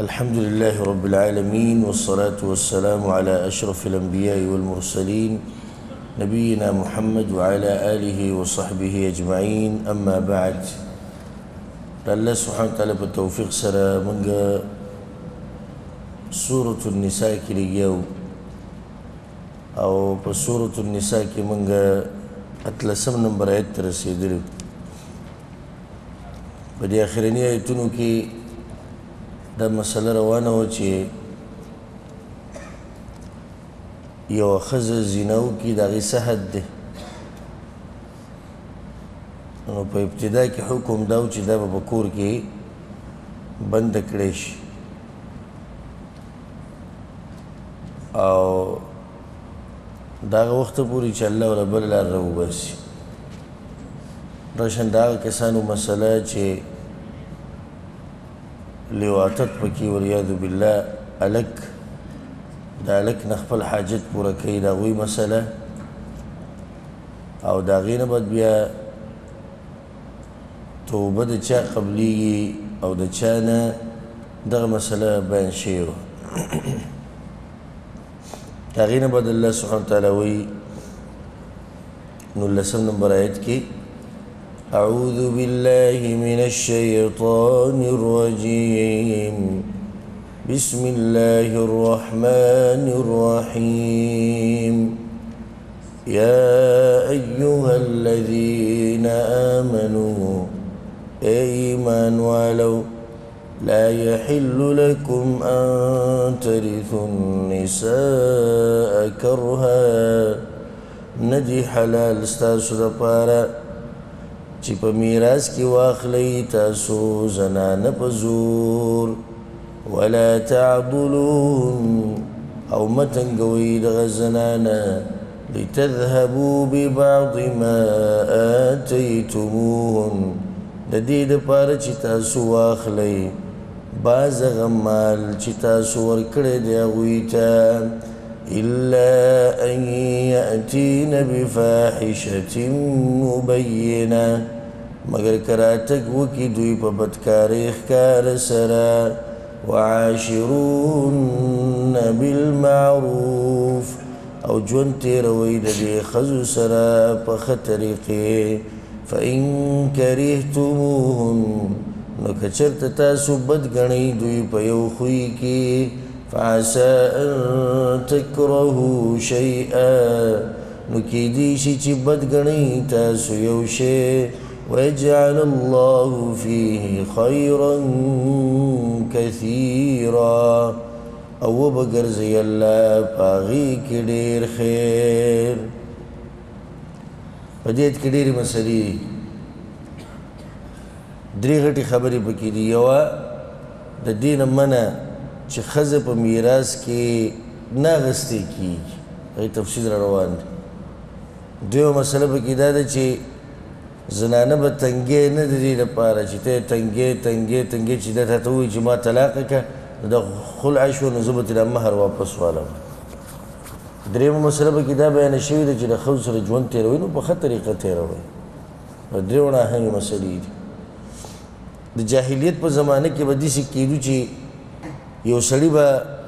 الحمد لله رب العالمين والصلاة والسلام على أشرف الأنبياء والمرسلين نبينا محمد وعلى آله وصحبه أجمعين أما بعد الله سبحانه وتعالى بالتوفيق سرى منغا سورة النساء كليو أو بسورة النساء كي منغا أتلسم نمبر آيات رسيدلو بدي آخرين آياتونو كي دا مسألة روانه و چې یو ښځه زینه وکړي د هغې څه حد دی نو په ابتدا کې حکم دا و چې دا به په کور کې بنده کړی شي او د هغه وخته پورې چې الله ورله بله لار راوباسي راشن د هغه کسانو مسله چې لیواتت پکی ولیاذ بالله الک دا الک نخپل حاجت پورا کوي دا غوی مسله او دا غینه بعد بیا توبه د چا قبلیږي او د چا نه دغه مسله بیان شوې وه دا غینه بعد الله سبحانه وتعالی وایي 19 نمبر آیت کې أعوذ بالله من الشيطان الرجيم بسم الله الرحمن الرحيم يا أيها الذين آمنوا إيمان ولو لا يحل لكم أن ترثوا النساء كرها ندي حلال ستاسو دپاره چې په میراث کې واخلئ تاسو زنانه په زور ولا تعضلوهن او مه تنګوئ دغه زنانه لتذهبوا ببعض ما آتیتموهن د دې دپاره چې تاسو واخلئ بعض هغه مال چې تاسو ورکړی دی هغوی ته إلا أن يأتين بفاحشة مبينة مگر کراتک وکی دوی پا بدکاری اخکار سرا وعاشرون بالمعروف او جون تیروی دی خزو سرا پا خطریقی فإن کریهتموهن نو کچرت تاسو بدگنی دوی پا یو خوی کی فعسى أن تكرهوا شيئا نكيدي شي بدغني تاسو يوشي ويجعل الله فيه خيرا كثيرا او بغرزي الله باغي كدير خير بديت كدير مسلي دري غټي خبري پکې دي یو د دین منه چې ښځه په میراث کې نه اخیستې کېږي هغې تفصیل را روان دی دویمه مسله پکې دا ده چې زنانه به تنګې نه د دې لپاره چې ته یې تنګې چې دا ته ووایي چې ما طلاقه کړه نو د خلع شوه نو زه به ترې مهر واپس والم درېیمه مسله پکې دا بیانه شوې ده چې د ښځو سره ژوند تېروئ نو په ښه طریقه تېروئ درې وړه اهمې مسلې دي د جاهلیت په زمانه کې به داسې کېدو چې یو سړی به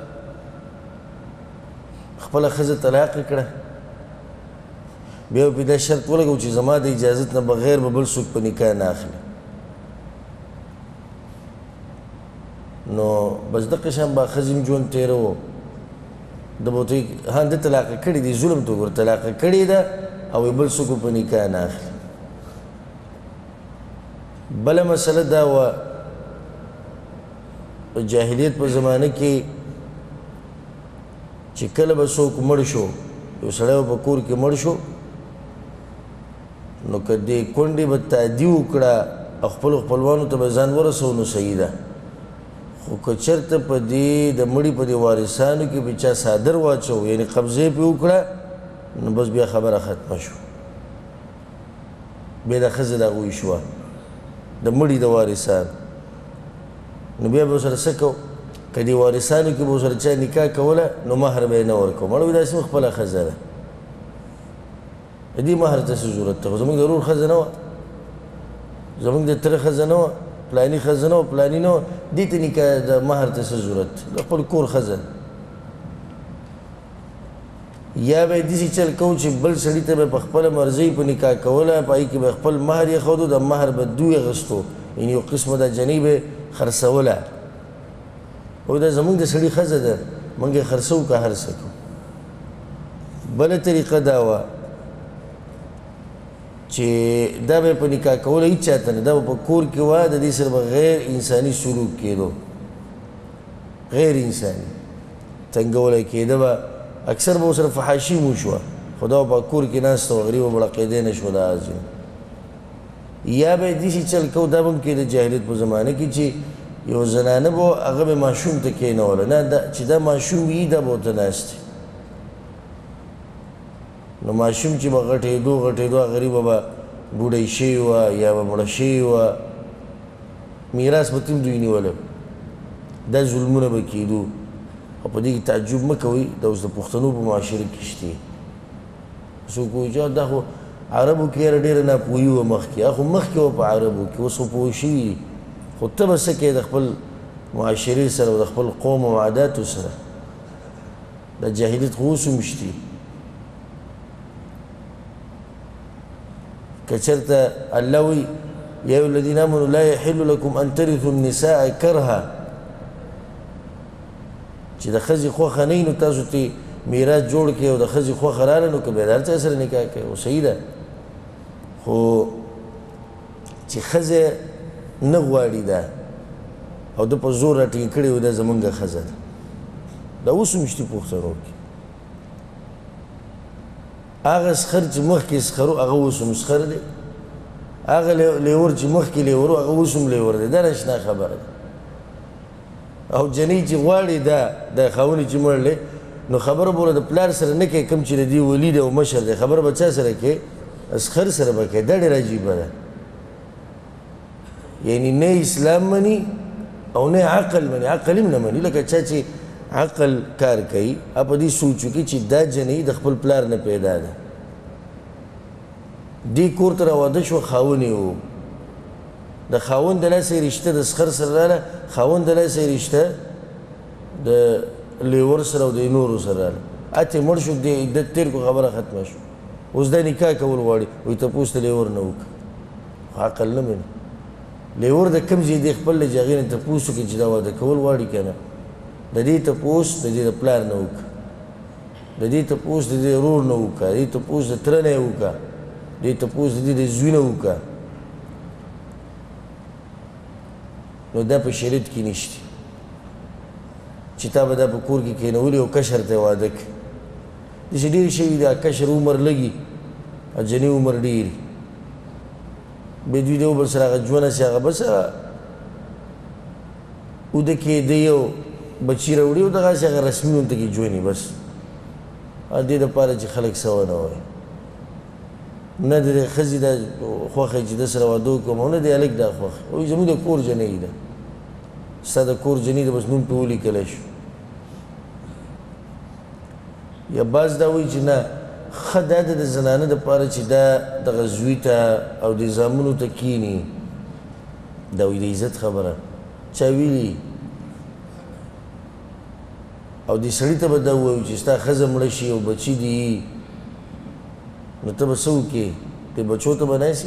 خپله ښځه طلاق کړه بیا به دا شرط ولګو چې زما د اجازت نه بغیر به بل څوک په نکاح نه اخلي نو بس دقه شان به ښځې هم ژوند تېروو ده به ورته وایي ها ده طلاقه کړې دي ظلم ته وګوره طلاقه کړې ده او بل څوک په نکاح نه اخلي بله مسله دا وه جاهلیت په زمانه کې چې کله به څوک مړ شو یو سړی به په کور کې مړ شو نو که دې کونډې به تادي وکړه او خپلو خپلوانو ته به ځان ورسو نو صحیح ده خو که چېرته په دې د مړي په دې وارثانو کې به چا څادر واچو یعنې قبضه یې پرې وکړه نو بس بیا خبره ختمه شو بیا د ښځه د هغوی شوه د مړي د وارثانو نو بیا به ورسره څه کوو که دې وارثانو کې به ورسره چا نکاح کوله نو مهر به یې نه ورکوو مړه وایي داسې خپله ښځه ده د دې مهر ته څه ضرورت ته خو زموږ د ورور ښځه نه وه زموږ د تره ښځه نه وه پلاني ښځه نه وه پلاني نه وه دې ته نکاح د مهر ته څه ضرورت د خپل کور ښځه یا به یې داسې چل کوو چې بل سړي ته به په خپله مرضۍ په نکاح کوله په هغې کې به خپل مهر ایښودو د مهر به دوی اخیستو یعنې یو قسمه د جنۍ به یې خرڅوله او دا زموږ د سړي ښځه ده موږ یې خرڅوو که هر څه کوو بله طریقه دا وه چې دا به یې په نکاح کوله هېڅ چاته نه دا به په کور کې وه د دې سره به غیر انساني سلوک کېدو غیر انساني تنګولی کېده به اکثر به ورسره فحاشي مو شوه خو دا به په کور کې ناسته وه غریبه بړقېدی نه شوه دا ځین یا به یې داسې چل کوو دا به هم کېده جاهلیت په زمانه کې چې یو زنانه به هغه به ماشوم ته کېنوله نه چې دا ماشوم وي دا به ورته ناست نو ماشوم چې به غټېدو غریبه به بوډۍ شوې وه یا به مړه شوې وه میراث به تم دوی نیولی دا ظلمونه به کېدو او په دې کې تعجب مه کوئ دا اوس د پښتنو په معاشره کې شته څوک وایي چې دا خو عربو کې یاره ډېره ناپوهي وه مخکې خو مخکې وه په عربو کې اوس خو پوه شوي دي خو ته به څه کوې د خپل معاشرې سره او د خپل قوم او عاداتو سره دا جاهلیت خو اوس هم شته که چېرته الله وایي یا ایها الذین آمنوا لا یحل لکم ان ترثوا النساء کرها چې د ښځې خوښه نه وي نو تاسو ته میراث جوړ کړئ او د ښځې خوښه راغله نو که بیا د هر چا سره نکاح کوئ خو صحیح ده خو چې ښځه نه غواړي دا او ده په زور راټینګ کړې وي دا زمونږ ښځه ده دا اوس هم شته پښتنو کې هغه سخر چې مخکې سخرو هغه اوس هم سخر دی هغه لیور چې مخکې لیورو هغه اوس هم لیور دی دا ناشنا خبره ده او جنۍ چې غواړي د خاونې چې مړ دی نو خبره به د پلار سره نه کوي کوم چې د دې ولي دی او مشر دی خبره به چا سره کوي سخر سره به کوي دا ډېره عجیبه ده یعنی نه اسلام مني او نه عقل مني عقل هم نه مني لکه چا چې عقل کار کوي په دې سوچ وکړي چې دا جنۍ د خپل پلار نه پیدا ده دې کور ته راواده شوه خاون یې و د خاوند د لاسه یې رشته د سخر سره راغله خاوند د لاسه یې رشته د لیور سره او د نورو سره راغله اتې مړ شو د عدت تېر کو خبره ختمه شو اوس دا نکاح کول غواړي وایي تپوس د لیور نه وکړه عقل نه مني لیور د کوم ځای دی خپل له هغې نه تپوس وکړي چې دا واده کول غواړي که نه د دې تپوس د دې د پلار نه وکړه د دې تپوس د دې ورور نه وکړه د دې تپوس د تره نه یې وکړه د دې تپوس د دې د زوی نه وکړه نو دا په شریعت کې نشته چې تا به دا په کور کې کېنولي او کشر ته واده کړي داسې ډېرې شوي دا کشر عمر لږي او جنۍ عمر ډېري بیا دوی د یو بل سره هغه ژوند هسې هغه بس اوده کېدی او بچي راوړي او دغسې هغه رسمي ورته کې ژوند بس دې دپاره چې خلک څه ونه وایي نه د ښځې دا خوښه چې ده سره واده وکړم او نه د هلک دا خوښه وایي زموږ د کور جنۍ ده ستا د کور جنۍ ده بس نوم پرې ولیکلی شو یا بعض دا وایي چې نه ښه دا ده د زنانه دپاره چې دا دغه زوی ته او د زامنو ته کښېني دا وایي د عزت خبره چا ویلي او دې سړي ته به دا ووایو چې ستا ښځه مړه شي او بچي دي نو ته به څه وکړې دې بچو ته به ناستې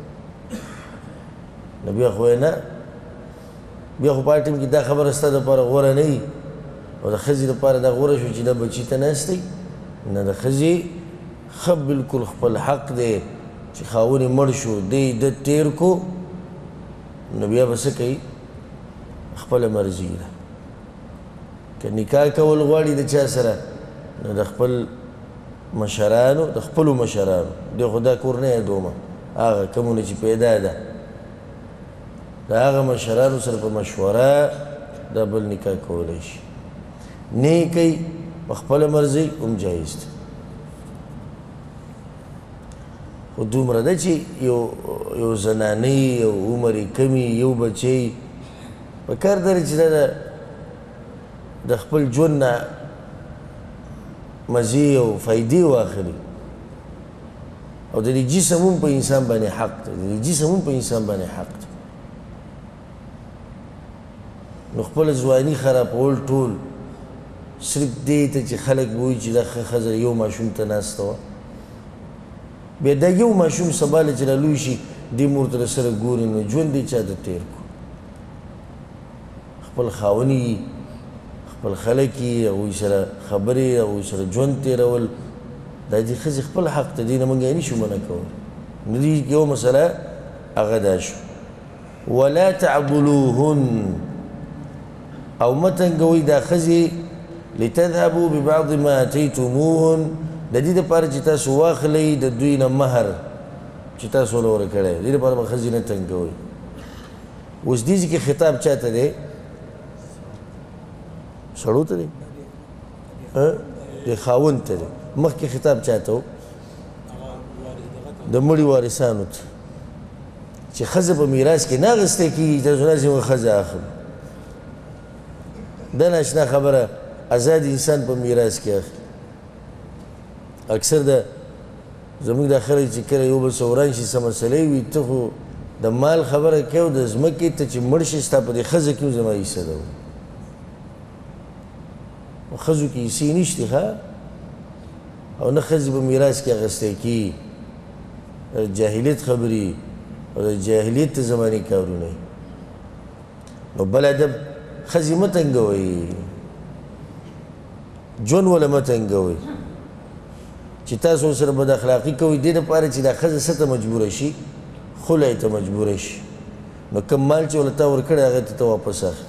نو بیا خو نه بیا خو په هر ټیم کې دا خبره ستا دپاره غوره نه وي او د ښځې دپاره دا غوره شو چې دا بچي ته ناستی نه د ښځې ښه بلکل خپل حق دی چې خاون یې مړ شو دی عدت تېر کو نو بیا به څه کوي خپله مرضي ده که نکاح کول غواړي د چا سره نو د خپل مشرانو د خپلو مشرانو دی خو دا کور نه یادومه هغه کومونه چې پیدا ده د هغه مشرانو سره په مشوره دا بل نکاح کولی شي نه یې کوي په خپله مرضۍ هم جایز دی خو دومره ده چې یو زنانۍ یو عمر یې کم یو بچی پکار ده چې دا د خپل ژوند نه مزې او فایدې واخلي او د دې جسم هم په انسان باندې حق دی د دې جسم هم په انسان باندې حق دی نو خپله ځواني خرابول ټول صرف دې ته چې خلک به وایي چې دا ښه ښځه یو ماشوم ته ناسته وه بیا دا یو ماشوم سبا له چې رالوی شي دې مور ته سره ګوري نو ژوند دې چا ته تېر کړو خپل خاوند یي خپل خلک یي هغوی سره خبرې هغوی سره ژوند تېرول دا دې ښځې خپل حق ته دې نه موږ یې نشو منع کولی نو دې یو مسله هغه دا شو ولا تعضلوهن او مه تنګوئ دا ښځې لتذهبوا ببعض ما اتیتموهن د دې دپاره چې تاسو واخلئ د دوی نه مهر چې تاسو له ورکړی دې دپاره به ښځې نه تنګوئ اوس دې ځای کې خطاب چا ته دی سړو ته دی د خاوند ته دی مخکې خطاب چا ته و د مړي وارثانو ته چې ښځه په میراث کې نه اخیستی کېږي تاسو داسې یوه ښځه اخلو دا ناشنا خبره آزاد انسان په میراث کې اخلي اکثر زموږ دا خلک چې کله یو بل سره وران شي څه مسلې وي ته خو د مال خبره کوې او د ځمکې ته چې مړ شي ستا په دې ښځه کې هم زما حصه ده په ښځو کې حصې نشتې ښه او نه ښځې په میراث کې اخیستی کېږي جاهلیت خبرې او د جاهلیت زمانې کارونه نو بل ادب ښځې مه تنګوئ ژوند وله مه تنګوئ چې تاسو سره بد اخلاقي کوئ دې دپاره چې دا ښځه څه ته مجبوره شي خلع ته مجبوره شي نو کوم مال چې ولې تا ورکړی هغه ته واپس اخلي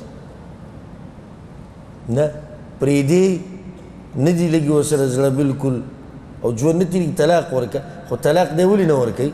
نه پرېږدې نه دي لګي ورسره زړه بلکل او ژوند نه تېرېږي طلاق ورکړه خو طلاق دی ولې نه ورکوي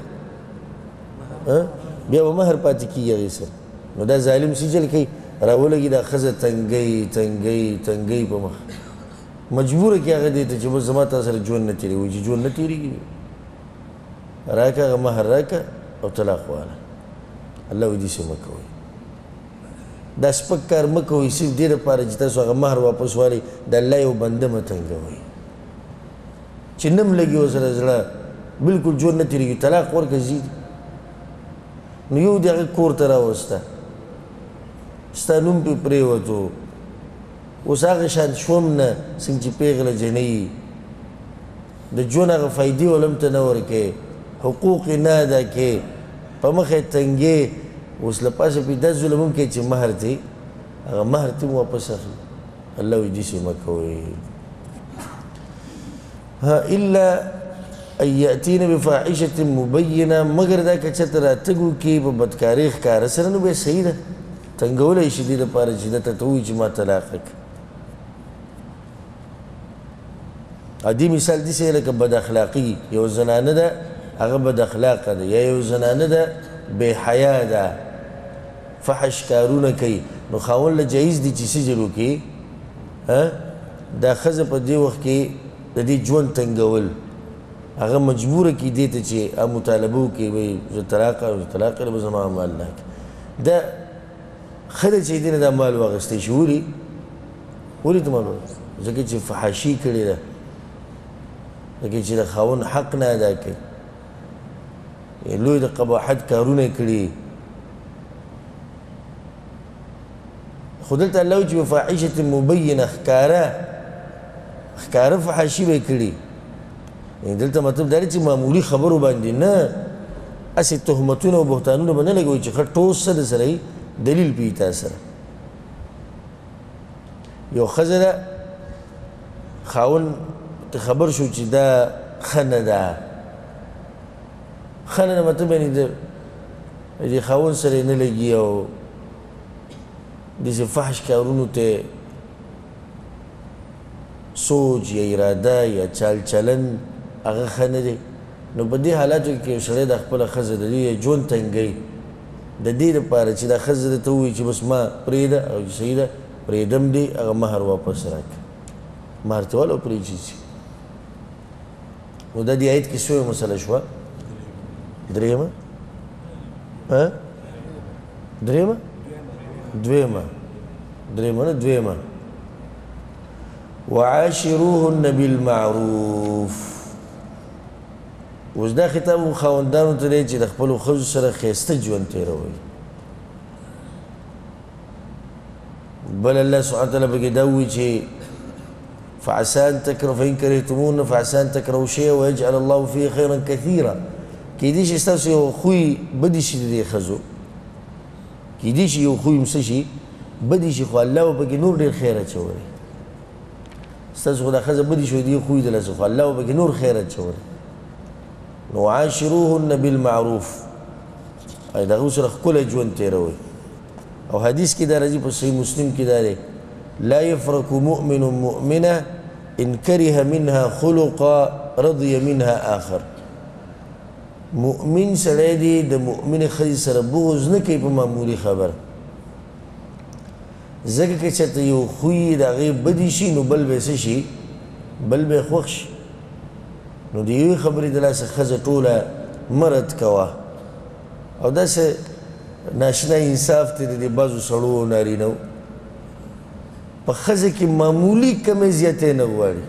بیا به مهر پاتې کېږي هغې سره نو دا ظالم سجل کوي راولګي دا ښځه تنګۍ تنګۍ تنګۍ په مخ مجبوره کې هغه دی ته چې بس زما تا سره ژوند نه تېرېږي وایي چې ژوند نه تېرېږي راکړه هغه مهر راکړه او طلاق واله الله وایي داسې مه کوئ دا سپک کار مه کوئ صرف دې دپاره چې تاسو هغه مهر واپس والئ د الله یو بنده مه تنګوئ چې نه م لګي ورسره زړه بلکل ژوند نه تېرېږي طلاق ورکړه ځي نو یو د هغه کور ته راوسته ستا نوم پرې پرېوتو اوس هغه شان شوم نه څنګه چې پېغله جنۍ د ژوند هغه فایدې ولم ته نه ورکوې حقوق یې نه ادا کړې په مخ یې تنګې اوس له پاسه پې دا ظلم هم کوي چې مهر ته هغه مهر ته هم واپس اخلي الله وایي داسې مه کوئ الا ان یأتین بفاحشة مبینه مګر دا که چېرته راتګ وکړي په بدکارۍ ښکاره سره نو بیا صحیح ده تنګولی شي دې دپاره چې ده ته ووایي چې ما طلاق کړه عادي مثال داسې لکه بد اخلاقي یو زنانه ده هغه بد اخلاقه ده یا یو زنانه ده بې حیا ده فحش کارونه کوي نو خاوند له جایز دي چې سجل وکړي دا ښځه په دې وخت کې د دې ژوند تنګول هغه مجبوره کړي دې ته چې مطالبه وکړي وایي زه طلاق کړی به زما مال نه کړي دا ښه ده چې دې نه دا مال واخیستی شي ولې ته مال واخیستی ځکه چې فحاشي کړې ده ځکه چې د خاوند حق نه ادا کوي لوی د قباحت کارونه کړي خو دلته الله وایي چې بفاحشة مبینه ښکاره فحاشي به یې کړي دلته مطلب دا دی چې معمولي خبرو باندې نه هسې تهمتونه او بهتانونه به نه لګوي چې ښه ټوس څه د سره یي دلیل پې تا سره یو ښځه ده خاوند ته خبر شو چې دا ښه نه ده ښه نه ده مطلب یعنې د دې خاوند سره یې نه لګي او داسې فحش کارونو ته سوچ یا اراده یا چال چلن هغه ښه نه دی نو په دې حالاتو کې یو سړی د خپله ښځه د دې ژوند تنګوي د دې دپاره چې دا ښځه درته ووایي چې بس ما پرېږده او چې صحیح ده پرېږدم دې هغه مهر واپس راکړه مهر ته ول او پرېږدي نو دا دې آیت کې څومره مسله شوه درېیمه درېیمه دویمه نه دویمه وعاشروهن بالمعروف اوس دا خطاب خاوندانو ته دی چې د خپلو ښځو سره ښایسته ژوند تېروئ بل الله سبحانه وتعالى پکې دا وایي چې فعسى ان تكرهوا فإن كرهتموهن فعسى ان تكرهوا شيئا ويجعل الله فيه خيرا كثيرا. کیدای شي ستاسو یو خوی بدی شي د دې ښځو، کیدای شي یو خوی هم څه شي بدی شي، خو الله به پکې نور ډېر خیر اچولی. ستاسو خو دا ښځه بدي شوی دې خوی دلته، خو الله به پکې نور خیر اچولی. نو عاشروهن بالمعروف، د هغو سره ښکلی ژوند تېروئ. او حدیث کې دا راځي په صحیح مسلم کې دا دی لا يفرق مؤمن مؤمنة إن كره منها خلقا رضي منها آخر. مؤمن سړی دی د مؤمن ښځې سره بغض نه کوي په معمولي خبر، ځکه که چېرته یو خوی د هغې بدي شي نو بل به یې څه شي، بل به یې خوښ شي. نو د یوې خبرې د لاسه ښځه ټوله مه رد کوه. او داسې ناشنا انصاف دی د بعضو سړو او نارینهو په ښځه کې معمولي کمې زیاتې نه غواړي،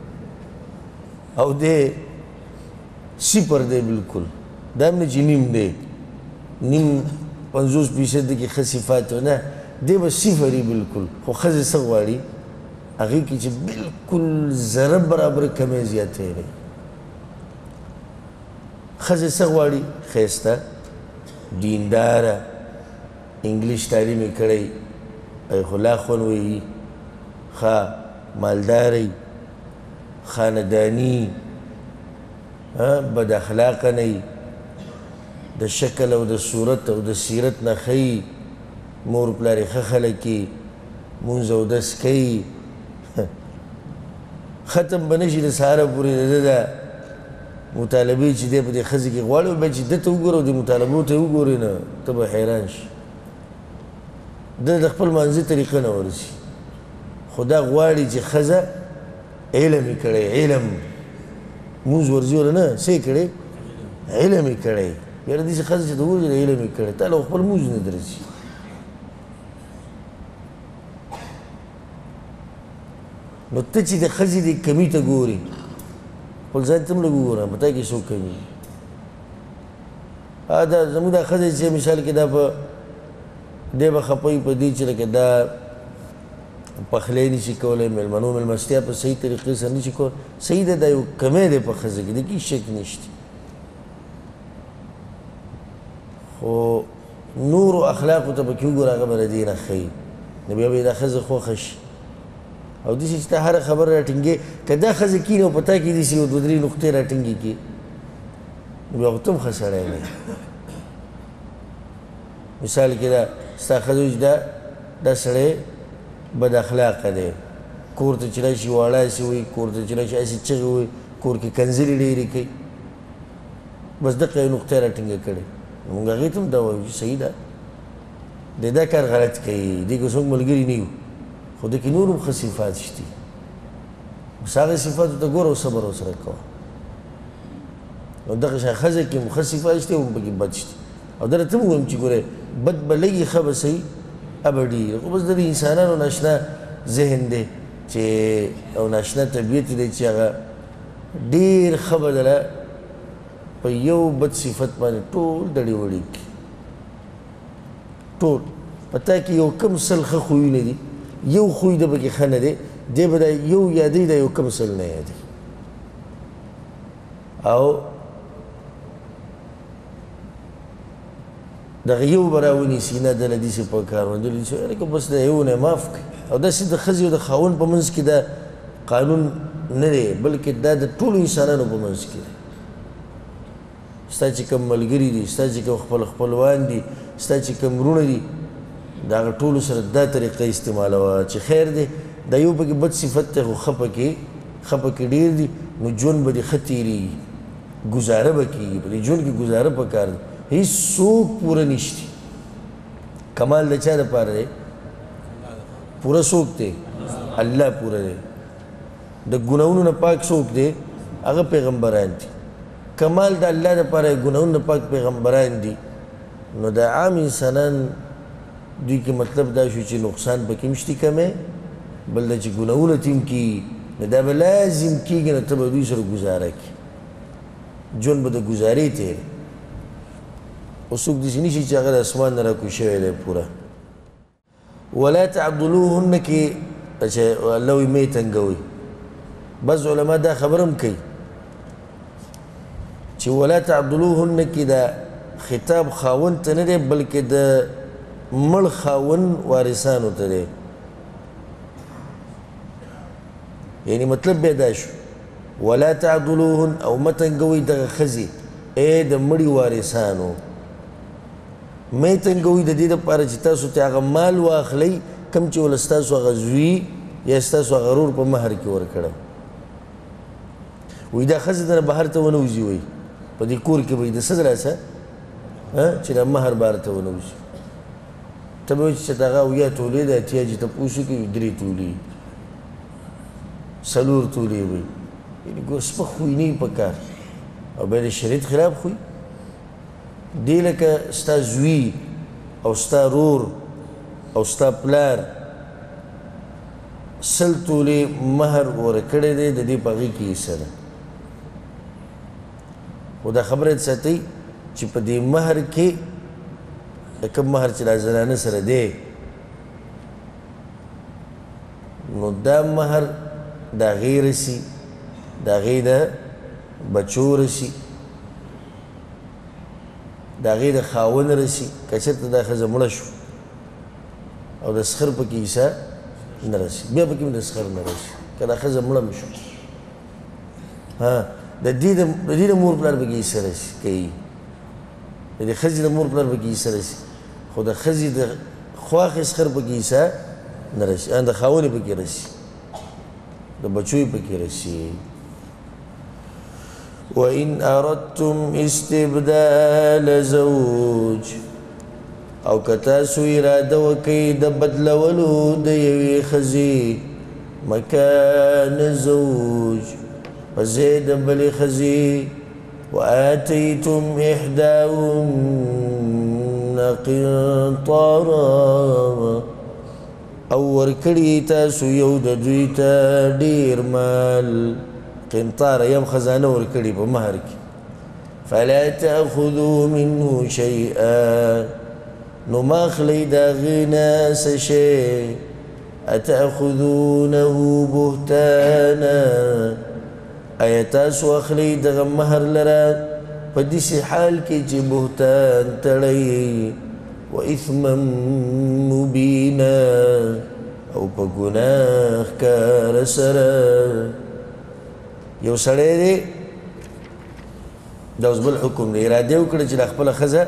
او دی صفر دی بلکل، دا هم نه چې نیم دی، نیم 50% کې ښه صفات نه، دی به صفر یي بلکل. خو ښځې څه غواړي هغې کې چې بلکل ذره برابر کمې زیاتې نه. ښځې څه غواړي؟ ښایسته، دینداره، انګلیش تعلیم یې کړی، خلا خون ویي، ښه مالداری، خانداني، بد اخلاقه نه وي، د شکل او د صورت او د سیرت نه ښه، مور پلار یې ښه خلک یي، مونځ اودس کوي، ختم به نه شي د سهاره پورې د ده د مطالبې چې دی په دې ښځې کې غواړي، بیا چې ده ته وګوره او د مطالبو ته یې وګورې نه ته به حیران شي. ده د خپل مانځه طریقه نه ورسي، خو دا غواړي چې ښځه علم یې کړی، علم مونځ ورځي وله نه څه یې کړی، علم یې کړی. یاره داسې ښځه چې ته وګورې چې علم یې کړی، تا له خپل مونځ نه درځي. نو ته چې د ښځې د کمي ته ګورې، خپل ځان ته هم لږ وګوره په تا کې څوک کمي. دا زموږ دا ښځه چې مثال کې دا په دی به خفه وي په دې چې لکه دا پخلی نشي کولی، مېلمنو مېلمستیا په صحیح طریقې سره نشي کولی. صحیح ده، دا یو کمی دی په ښځه کې، د کې شک نشته. خو نورو اخلاقو ته پکې وګوره، هغه به د دې نه ښایي، نو بیا به یې دا ښځه خوښه شي. او داسې چې ته هره خبره راټینګې، که دا ښځه کښېني او په تا کې داسې یو دوه درې نقطې راټینګې کړي، نو بیا خو ته هم ښه سړی نه یې. مثال کې دا ستا ښځه وایي چې دا سړی بد اخلاقه دی، کور ته چې راشي واړه هسې وایي، کور ته چې راشي هسې چغې وایي، کور کې کنځلې ډېرې کوي، بس دقه یو نقطه راټینګه کړې. مونږ هغې ته هم دا وایو چې صحیح ده، دی دا کار غلط کوي، دې کې څوک ملګري نه یو، خو دې کې نور هم ښه صفات شته، بس هغې صفاتو ته ګوره او صبر ورسره کوه. او دغه شان ښځه کې هم ښه صفات شته او هم پکې بد شته. او درته هم ووایم چې ګورې بد به لږې ښه به صحیح ابه ډېر، خو بس د انسانانو ناشنا ذهن دی چې او ناشنا طبیعت دی چې هغه ډېر ښه به دله په یو بد صفت باندې ټول دړې وړې کړي. ټول په تا کې یو کم سل ښه خویونه دي، یو خوی د پکې ښه نه دی، دی به دا یو یادوي، دا یو کم سل نه یادوي. او دغه یو به راونیسي، نه دله داسې په کاروندلو داسې لکه بس دا یو نه معاف کړي. او داسې د ښځې او د خاوند په منځ کې دا قانون نه دی، بلکې دا د ټولو انسانانو په منځ کې دی. ستا چې کوم ملګري دي، ستا چې کوم خپلوان دي، ستا چې کوم وروڼه دي، د هغه ټولو سره دا طریقه استعمالوه چې خیر دی. دا یو پکې بد صفت دی، خو ښه پکې ډېر دي، نو ژوند به دې ښه تېرېږي، ګزاره به کېږي. په دې ژوند کې ګزاره پکار ده، هېڅوک پوره نشته. کمال د چا دپاره دی؟ پوره څوک دی؟ الله پوره دی. د ګناهونو نه پاک څوک دی؟ هغه پیغمبران دي. کمال د الله دپاره ګناهونو نه پاک پیغمبران دي. نو د عام انسانان دوی کې مطلب دا شو چې نقصان پکې هم شته کمی، بل دا چې ګناهونه ته هم کېږي، نو دا به لازم کېږي، نو ته به دوی سره ګزاره کړي، ژوند به د ګزارې تېرې. اوس څوک داسې نه شي چې هغه د اسمان نه راکوز شوی دی پوره. ولا تعضلوهن کې چې الله وایي مه یې تنګوئ. بعض علما دا خبره هم کوي چې ولا تعضلوهن کې دا خطاب خاوند ته نه دی بلکې د مړ خاوند وارثانو ته دی. یعنی مطلب بیا دا شو ولا تعضلوهن او مه تنګوئ دغه ښځې د مړي وارثانو. مه یې تنګوئ د دې دپاره چې تاسو ته هغه مال واخلئ کوم چې ول ستاسو هغه زوی یا ستاسو هغه ورور په مهر کې ورکړی. وایي دا ښځه دنه بهر ته ونه وځي، وایي په دې کور کې به یې د څه راسه چې دا مهر بهر ته ونه وځي. ته به وایي چې دغه اویا تولې د اتیا چې تپوس وکړي 3 تولې 4 تولې وایي. یعنې ګوره سپک خوی نه وي په کار او بیا د شریعت خلاف خوی. دې لکه ستا زوی او ستا رور او ستا پلار 100 تولې مهر ورکړی دی د دې په هغې کې حصه ده. خو دا خبره یې ساتئ چې په دې مهر کې د کوم مهر چې دا زنانه سره دی نو دا مهر د هغې رسي، د هغې د بچو رسي، د هغې د خاوند رسي. که چېرته دا ښځه مړه شو او د سخر پکې حصه نه رسي بیا پکې هم د سخر نه رسي. که دا ښځه مړه هم شو د دې د مور پلار پکې حصه رسي کوي، د دې ښځې د مور پلار پکې حصه رسي، خو د ښځې د خواښې سخر پکې حصه نه رسي، د خاوند یې پکې رسي، د بچو یې پکې رسي. وَإِنْ أَرَدْتُمْ اسْتِبْدَالَ زَوْجٍ او که تاسو اراده وکئ د بدلولو د یوې ښځې مکان زوج په ځای د بلې ښځې وآتیتم إحداهن قنطارا او ورکړي تاسو یو د دوی ته ډېر مال قنطار یم خزانه ورکړي په مهر کې فلا تأخذوا منه شیئا نو ما اخلئ د هغې نه څه شی اتأخذونه بهتانا ایا تاسو اخلئ دغه مهر لره په داسې حال کې چې بهتان تړئ و اثما مبینا او په ګناه ښکاره سره. یو سړی دی دا اوس بل حکم دی اراده وکړه چې د خپله ښځه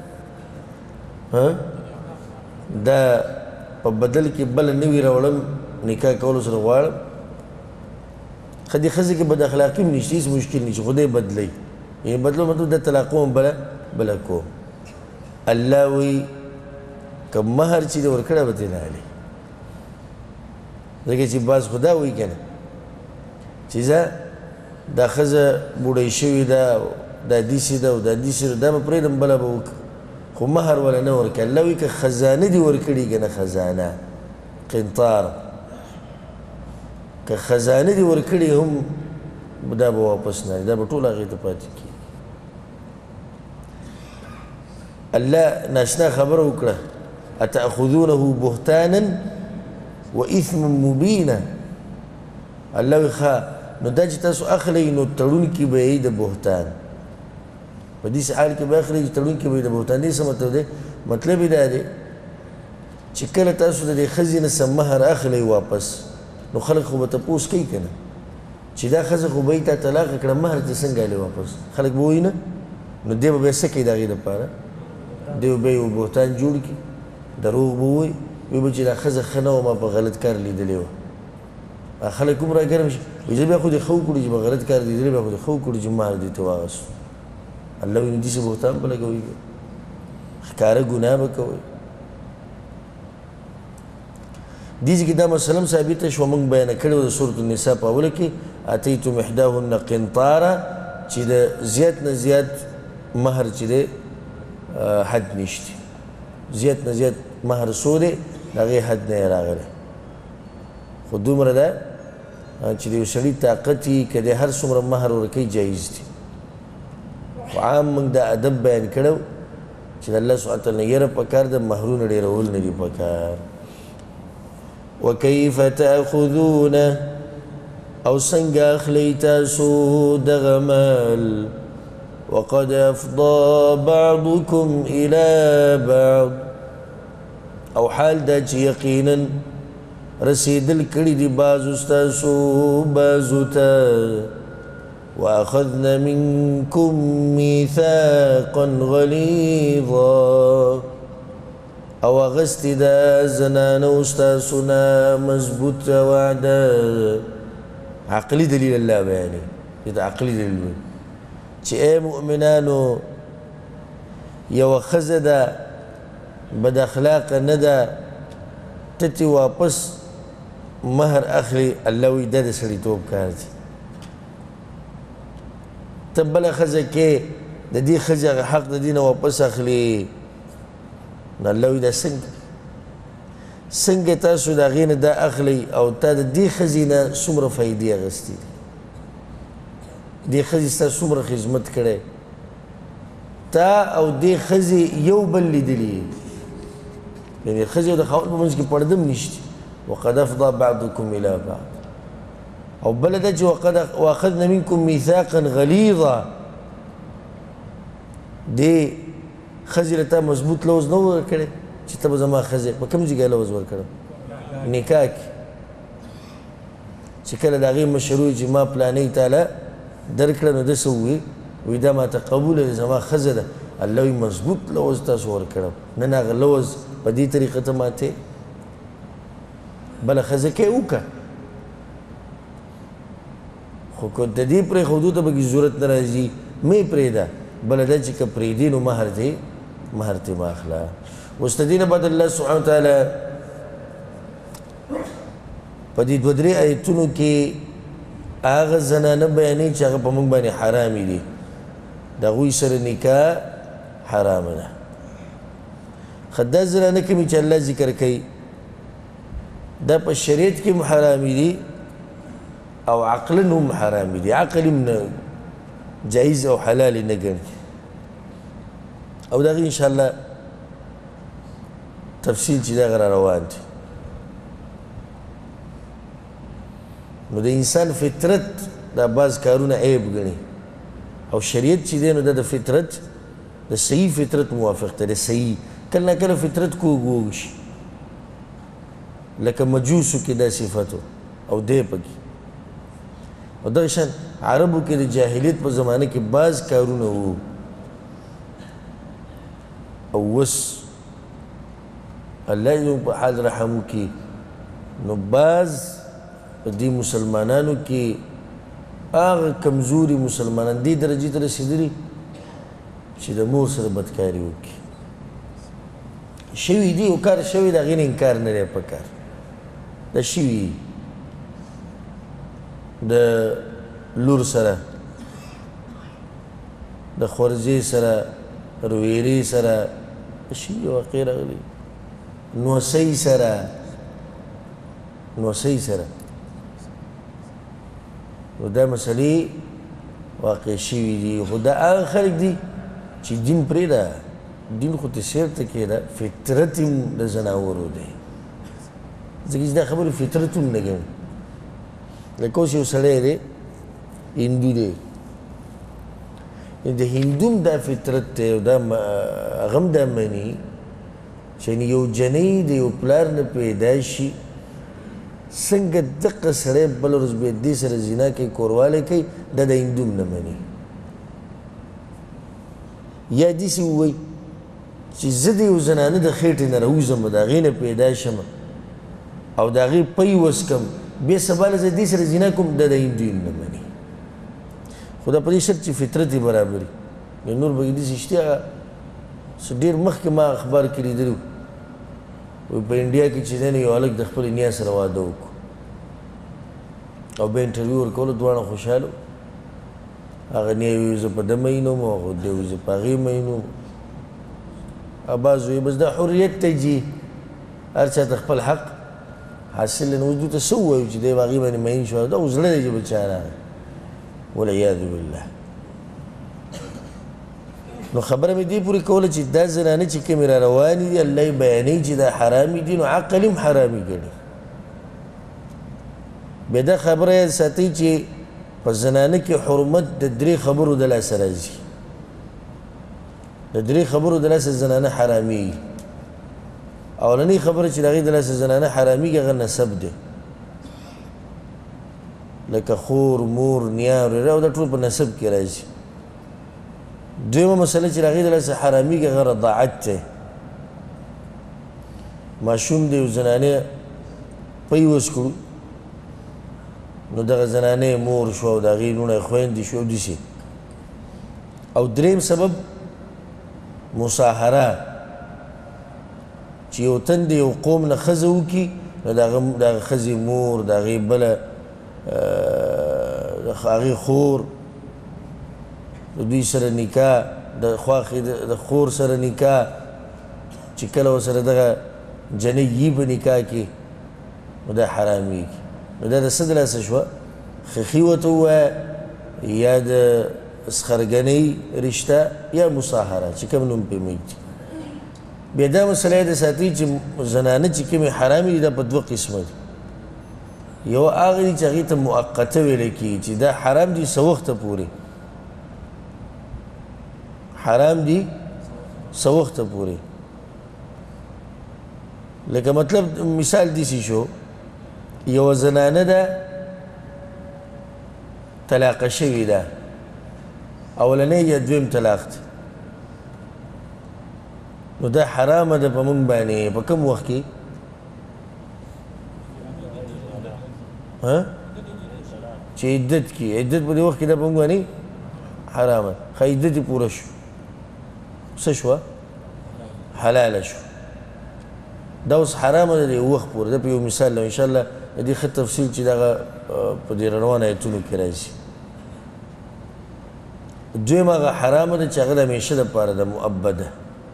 دا په بدل کې بله نوي راوړم نکاح کولو سره غواړم ښه دې ښځې کې بد اخلاقي هم نشته هېڅ مشکل نشته خو دی بدلئ یعنې بدلو مطلب د طلاقوم بله کوم. الله وایي که مهر چې دې ورکړی به ترې نه هلي ځکه چې بعض خو دا وایي که نه چې زه دا ښځه بوډۍ شوې ده دا داسې ده او دا داسې ده دا به پرېږدم بله به وکړه خو مهر ولا نه ورکړي. الله وایي که خزانه دې ورکړي که نه خزانه قنطار که خزانه دې ورکړي هم دا به واپس نه دا به ټول هغې ته پاتې کېږي. الله ناشنا خبره وکړه اتأخذونه بهتانا و اثما مبینا. الله وایي ښه نو دا چې تاسو اخلئ نو تړونکي به یې د بهتان په داسې حال کې به اخلئ چې تړونکي به یې د بهتان. دې څه مطلب دی؟ مطلب یې دا دی چې کله تاسو د دې ښځې نه څه مهر اخلئ واپس نو خلک خو به تپوس کوي که نه چې دا ښځه خو به یې تا طلاقه کړه مهر دې څنګه هلې واپس خلک به وایي نه نو دی به بیا څه کوي د هغې دپاره دی به بیا یو بهتان جوړ کړي دروغ به ووایي وایي به چې دا ښځه ښه نه وه ما په غلط کار لیدلې وه خلک هم راګرم شي وایي بیا خو دې ښه وکړو چې په غلط کار لیدلې بیا خو دې ښه وکړو چې مهر دې ته واغستو. الله وایي نو داسې بهتان به لګوئ ښکاره ګناه به کوئ. دې ځای کې دا مسله هم ثابته شوه موږ بیانه کړې وه د سورة النساء په اوله کې اتیتم احداهن قنطارا چې د زیات نه زیات مهر چې دی حد نشته زیات نه زیات مهر څو دی د هغې حد نه یې راغلی خو دومره ده چې د یو سړي طاقت یي که دی هر څومره مهر ورکوي جایز دی خو عام موږ دا ادب بیان کړی چې د الله سبحانه تعالی نه یره پکار ده مهرونه ډېرول نه دي پکار. وكيف تأخذونه او څنګه اخلئ تاسو دغه مال وقد أفضى بعضكم إلى بعض او حال دا چې یقینا رسیدل کړي دي بعضو ستاسو بعضو ته وأخذن منكم ميثاقا غليظا او اغسطی دا زنانو ستاسونا مضبوط وعده عقلی دلیل الله بیانی یہ عقلی دلیل بیانی چه اے مؤمنانو یو خزه دا بد اخلاق ندا تتی واپس مهر اخلی الله وی دا سړی توب کار دی تب بله خزه کې د دې خزه حق د دینه واپس اخلی نو الله وی دا څنګه تاسو د هغې نه دا اخلی او تا د دې ښځې نه څومره فایدې اخیستې دي دې ښځې ستا څومره خدمت کړی تا او دې ښځې یو بل لیدلي یعنې ښځې او د خاوند په منځ کې پړده هم نشته وقد افضى بعضكم الى بعض او بله ده چې واخذنا منکم میثاقا غلیظا دې ښځې له تا مضبوط لوز نه ورکړی چې ته به زما ښځې په کوم ځای کې لوز ورکړم نکاح کې چې کله د هغې مشروع چې ما پلانۍ تاله درکړه نو ده څه ووایي وایي دا ماته قبوله ده زما ښځه ده الله وایي مضبوط لوز تاسو ورکړم نن هغه لوز په دې طریقه ته ماتې بله ښځه کې وکړه خو که د دې پرېښودو ته پکې ضرورت نه راځي مې پرېږده بله دا چې که پرېږدي نو مهر تې مه اخله اوس د دې نه بعد الله سبحانه وتعالی په دې دوه درې ایتونو کې هغه زنانه بیانوي چې هغه په موږ باندې حرامې دي د هغوی سره نکاح حرامه ده ښه دا زنانه کومې چې الله ذکر کوي دا په شریعت کې هم حرامې دي او عقلا هم حرامې دي عقل هم نه جایز او حلال نه ګڼي او د هغې انشاءالله تفصیل چې دغه را روان دی نو د انسان فطرت دا بعض کارونه عیب ګڼي او شریعت چې دی نو دا د فطرت د صحیح فطرت موافق دی د صحیح کله نه کله فطرت کوږ شي لکه مجوسو کې دا صفتو او دی پکې او دغه شان عربو کې د جاهلیت په زمانه کې بعض کارونه وو او اوس الله یې په حال رحم وکړي نو بعض په دې مسلمانانو کې هغه کمزوري مسلمانان دې درجې ته رسېدلي چې د مور سره بدکاري وکړي شوي دي او کار شوي د هغې نه انکار نه دی پکار دا شوي د لور سره د خورزې سره رویرې سره شوي واقع راغلي نوسۍ سره نو دا مسلې واقع شوي دي خو دا هغه خلک دي چې دین پرېږده دین خو ته چېرته کېده فطرت هم د زناورو دی ځکه چې دا خبرې فطرت هم نه ګڼي لکه اوس یو سړی دی هندو دی د هندو هم دا فطرت دی او دا هغه هم دا مني چې یو جنۍ د یو پلار نه پیدا شي څنګه دقه سړی بله ورځ بیا دې سره زنا کوي کوروالی کوي دا د هندو هم نه مني یا داسې ووایي چې زه د یو زنانه د خېټې نه راوځم د هغې نه پیدا شم او د هغې پی وسکم بیا سبا له زه دې سره زنا کوم دا د هندو هم نه مني خو دا په دې شرط چې فطرت یې برابري نور به داسې شتې هغه ډېر مخکې ما اخبار کې لیدلي په انډیا کې چې دی یو هلک د خپلې نیا سره واده وکړو او بیا انټرویو ورکولو دواړه خوشحاله هغه نیا وایي زه په ده مینوم او دی وایي زه په هغې مینوم بعض وایي بس دا حریت ته ځي هر چا ته خپل حق حاصل دی نو اوس دوی ته څه ووایو چې دی په هغې باندې مین شو دا خو زړه دی چې بچاره والعیاذ بالله نو خبره مې دې پورې کوله چې دا زنانه چې کومې را روانې دي الله یې بیانوي چې دا حرامې دي نو عقل هم حرامې ګڼي بیا دا خبره یاد ساتئ چې په زنانه کې حرمت د درې خبرو د لاسه راځي د درې خبرو د لاسه زنانه حرامېږي اولنۍ خبره چې د هغې د لاسه زنانه حرامېږي هغه نسب دی لکه خور مور نیا ورېره او دا ټول په نسب کې راځي دویمه مسله چې د هغې د لاسه حرامېږي هغه رضاعت دی ماشوم د یو زنانې پی وس کړو نو دغه زنانې مور شو او د هغې لوڼه خویندې شو او داسې او دریم سبب مصاهره چې یو تن د یو قوم نه ښځه وکړي نو د هغه ښځې مور د هغې بله د هغې خور د دوی سره نکاح د خواښې د خور سره نکاح چې کله ورسره دغه جنۍ یي په نکاح کې نو دا حرامېږي نو دا د څه د لاسه شوه خښي ورته ووایه یا د سخرګنۍ رشته یا مصاهره چې کوم نوم پرې مږدي بیا دا مسله یې د ساتي چې زنانه چې کومې حرامې دي دا په دوه قسمه دي یو هغه دي چې هغې ته مؤقته ویلی کېږي چې دا حرام دي څه وخته پورې حرام دي څه وخته پورې لکه مطلب مثال داسې شو یوه زنانه ده طلاقه شوې ده اولنی یا دویم طلاق دی نو دا حرامه ده په موږ باندې په کوم وخت کې چې عدت کې عدت په دې وخت کې دا په موږ باندې حرامه ښه عدت یې پوره شو څه شوه حلاله شو دا اوس حرامه ده د یو وخت پورې دا په یو مثال ده انشاءالله د دې ښه تفصیل چې دغه په دې روان ایتونو کې راځي دویم هغه حرامه ده چې هغه د همیشه دپاره ده مؤبده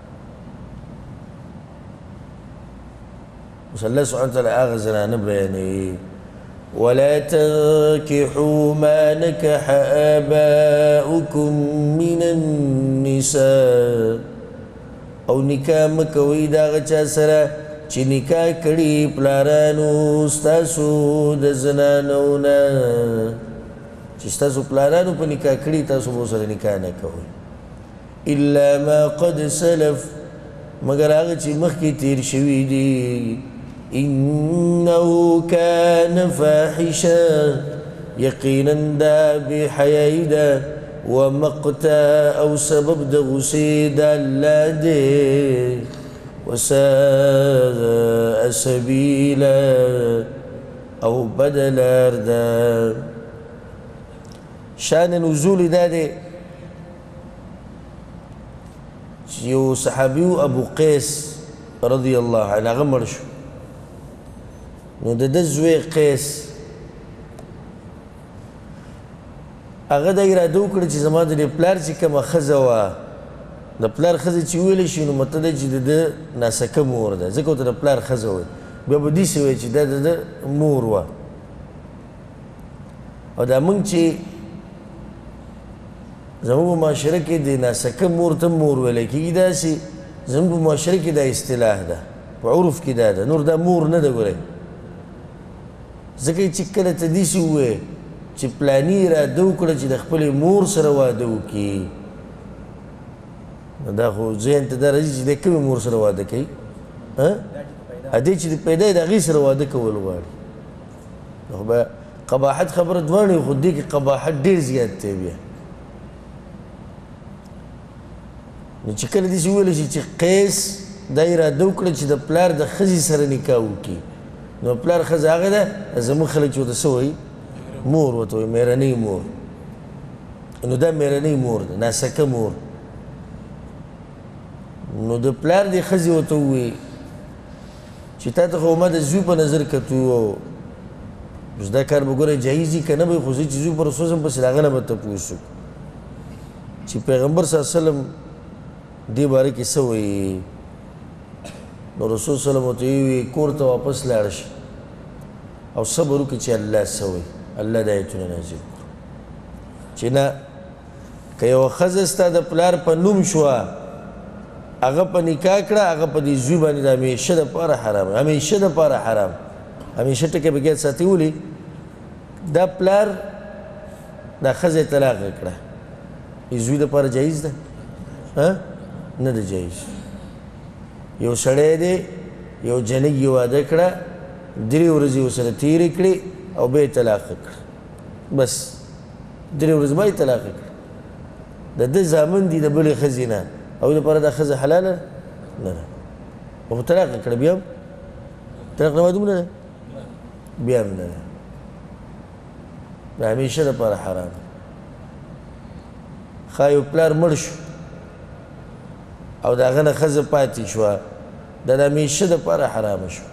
اوس الله سبحانه وتعالی هغه زنانه بیانوي ولا تنكحوا ما نكح آباؤكم من النساء او نکاح مکوئ د هغه چا سره چې نکاح کړي پلارانو ستاسو د زنانو نه چې ستاسو پلارانو په نکاح کړي تاسو به ورسره نکاح نه کوئ الا ما قد سلف مګر هغه چې مخکې تیر شوي دي انه كان فاحشا یقینا دا بحیایي ده ومقتا او سبب د غصې د الله دی وساء سبیلا او بد لار ده شان نزول دا دی چې یو صحابي ابو قیس رضی الله عنه هغه مړ شو نو د ده زوی قیس هغه دا اراده وکړه چې زما د دې پلار چې کومه ښځه وه د پلار ښځه چې ویلی شي نو مطلب دی چې د ده ناسکه مور ده ځکه ورته د پلار ښځه وایي بیا به داسې وایي چې دا د ده مور وه او دا موږ چې زموږ په معاشره کې د ناسکه مور ته مور ویلی کېږي داسې زموږ په معاشره کې دا اصطلاح ده په عرف کې دا ده نور دا مور نه ده ګورئ ځکه چې کله ته داسې ووایې چې پلاني اراده وکړه چې د خپلې مور سره واده وکړي نو دا خو ذهن ته دا راځي چې دی کومې مور سره واده کوي دې چې د پیدا یې د هغې سره واده کول غواړي نو خو به قباحت خبره دواړې خو دې کې قباحت ډېر زیات دی بیا نو چې کله داسې وویلی شي چې قیس دا اراده وکړه چې د پلار د ښځې سره نکاح وکړي نو پلار ښځه هغه ده زموږ خلک چې ورته څه وایي مور ورته وایي میرنۍ مور نو دا میرنۍ مور ده ناسکه مور نو د پلار دې ښځې ورته ووایي چې تا ته خو ما د زوی په نظر کتو او دا کار به ګوره جایز وي که نه به خو زه چې زوی په رسول صلم پسې د هغه نه به تپوس وکړو چې پیغمبر صلی الله علیه وسلم دې باره کې څه وایي نو رسول صلی الله علیه وسلم ورته ویې کور ته واپس لاړ شه او صبر وکړي چې الله څه وایي الله دا ایتونه نازل کړو چې نه که یوه ښځه ستا د پلار په نوم شوه هغه په نکاح کړه هغه په دې زوی باندې د همیشه دپاره حرام همیشه دپاره حرام همیشه ټکی به ګیت ساتي ولې دا پلار دا ښځه یې طلاقه کړه زوی دپاره جایز ده نه ده جایز یو سړی دی یو جنګ یې واده کړه 3 ورځې ورسره تېرې کړې او بیا یې طلاقه کړه بس 3 ورځې به یې طلاقه کړه د ده زامن دي د بلې ښځې نه هغوی دپاره دا ښځه حلاله نه ده خو طلاقه کړه بیا هم طلاق نه معلوم نه ده بیا هم نه ده د همیشه دپاره حرام ښه یو پلار مړ شو او د هغه نه ښځه پاتې شوه دا د همیشه دپاره حرامه شوه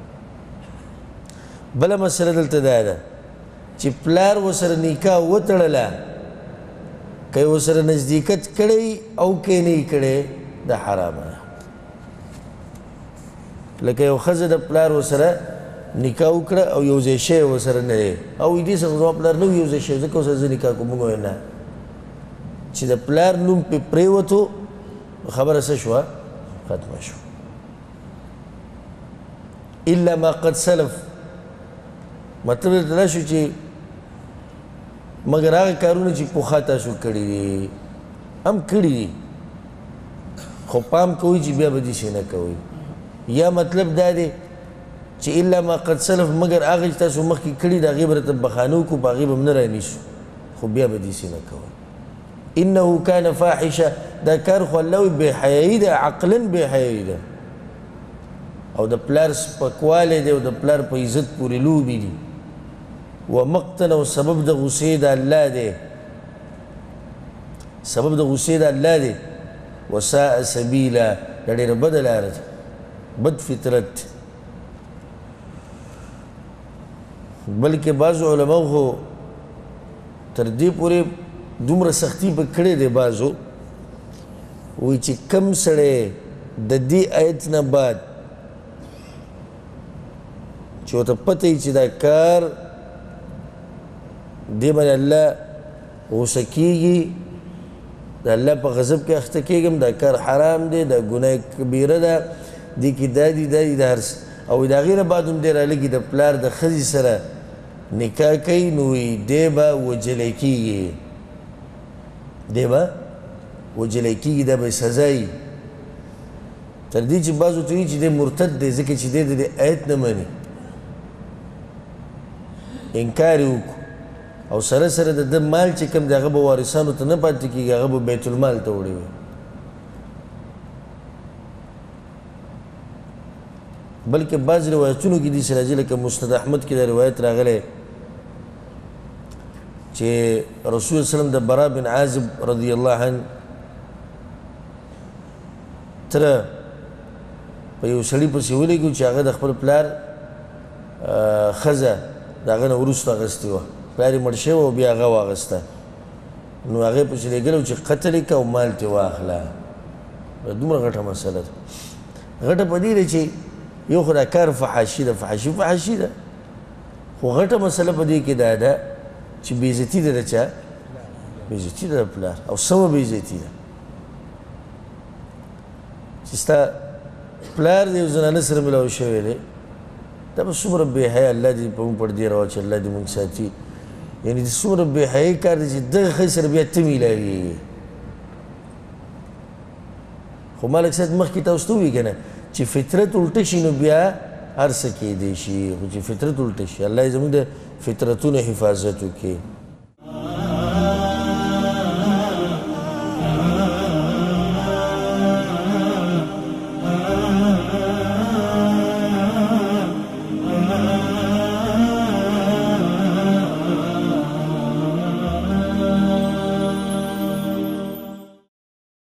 بله مسله دلته دا ده چې پلار ورسره نکاح وتړله که یې ورسره نزدېکت کړی او که یې نه یې کړی دا حرامه ده لکه یو ښځه د پلار ورسره نکاح وکړه او یو ځای شی ورسره نه دی او وایي دې څخه زما پلار نه و یو ځای شی ځکه ورسره زه نکاح کوم موږ ویل نه چې د پلار نوم پې پرېوتو خبره څه شوه ختمه شوه الا ما قد سلف مطلب دلته دا شو چې مګر هغه کارونه چې پخوا تاسو کړي دي هم کړي دي خو پام کوئ چې بیا به داسې نه کوئ یا مطلب دا دی چې الا ما قد سلف مګر هغه چې تاسو مخکې کړي د هغې به راته بخانه وکړو په هغې به هم نه رانیسو خو بیا به داسې نه کوئ انه کان فاحشه دا کار خو الله وایي بېحیایي ده عقلا بېحیایي ده او د پلار سپکوالی دی او د پلار په عزت پورې لوبې دي ومقتن او سبب د غصې د الله دی سبب د غصې د الله دی وساء سبیلا دا ډېره بده لاره ده بد فطرت بلکې بعضو علماو خو تر دې پورې دومره سختی په کړې دی بعضو وایي چې کم سړی د دې آیت نه بعد چې ورته پته وي چې دا کار دې باندې الله غوسه کېږي د الله په غضب کې اخته کېږم دا کار حرام دی دا ګناه کبیره ده دې کې دا دي دا دي د هر څه او د هغې نه بعد هم دی رالګي د پلار د ښځې سره نکاح کوي نو دی به وجلی کېږي دی به وجلی کېږي دا به سزا وي تر دې چې بعضو ته وایي چې دی مرتد دی ځکه چې دی د دې آیت نه مني انکار یې وکړو او سره سره د ده مال چې کوم دی هغه به وارثانو ته نه پاتې کېږي هغه به بیت المال ته وړی وي بلکې بعض روایتونو کې داسې راځي لکه مسند احمد کې دا روایت راغلی چې رسول وسلم د برا بن عازب رضی الله عنه تره په یو سړي پسې ولېږو چې هغه د خپل پلار ښځه د هغه نه وروسته اخیستې وه پلار یې مړ شوی او بیا هغه واخیسته نو هغې پسې لېږلی و چې قتل یې که او مال ترې واخله دومره غټه مسله ده غټه په دې ده چې یو خو دا کار فحاشي ده فحاشي ده خو غټه مسله په دې کې دا ده چې بېعزتي ده د چا بېعزتي ده د پلار او سمه بېعزتي ده چې ستا پلار د یو زنانه سره ملاو شوی دی دا به څومره بېحیا الله دې په موږ پردې راواچي الله دې موږ ساتي یعنې د څومره بېحیایي کار دی چې دغه ښځې سره بیا ته میلاوېږي خو ما لږ ساعت مخکې تاسو ته ووایي که نه چې فطرت الټه شي نو بیا هر څه کېدی شي خو چې فطرت الټه شي الله یې زموږ د فطرتونو حفاظت وکړي